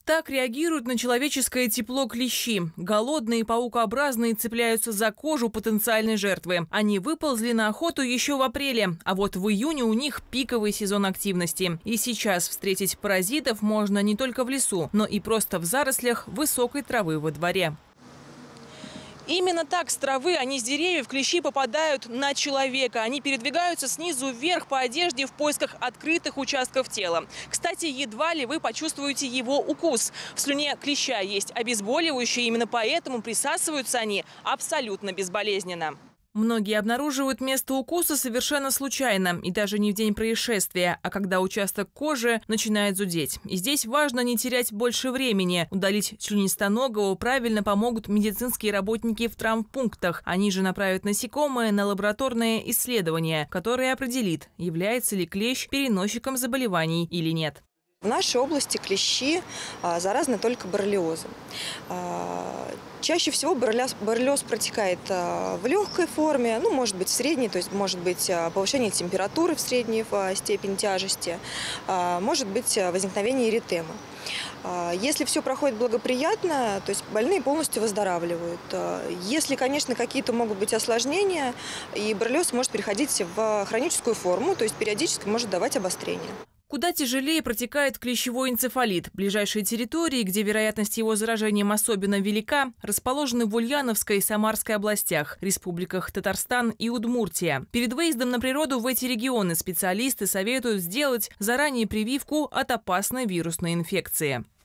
Так реагируют на человеческое тепло клещи. Голодные паукообразные цепляются за кожу потенциальной жертвы. Они выползли на охоту еще в апреле, а вот в июне у них пиковый сезон активности. И сейчас встретить паразитов можно не только в лесу, но и просто в зарослях высокой травы во дворе. Именно так с травы, а не с деревьев, клещи попадают на человека. Они передвигаются снизу вверх по одежде в поисках открытых участков тела. Кстати, едва ли вы почувствуете его укус. В слюне клеща есть обезболивающие, именно поэтому присасываются они абсолютно безболезненно. Многие обнаруживают место укуса совершенно случайно, и даже не в день происшествия, а когда участок кожи начинает зудеть. И здесь важно не терять больше времени. Удалить членистоногого правильно помогут медицинские работники в травмпунктах. Они же направят насекомое на лабораторное исследование, которое определит, является ли клещ переносчиком заболеваний или нет. В нашей области клещи заразны только боррелиозом. Чаще всего боррелиоз протекает в легкой форме, может быть в средней, то есть может быть повышение температуры в средней степени тяжести, может быть возникновение эритемы. Если все проходит благоприятно, то есть больные полностью выздоравливают. Если, конечно, какие-то могут быть осложнения, и боррелиоз может переходить в хроническую форму, то есть периодически может давать обострение. Куда тяжелее протекает клещевой энцефалит. Ближайшие территории, где вероятность его заражением особенно велика, расположены в Ульяновской и Самарской областях, республиках Татарстан и Удмуртия. Перед выездом на природу в эти регионы специалисты советуют сделать заранее прививку от опасной вирусной инфекции.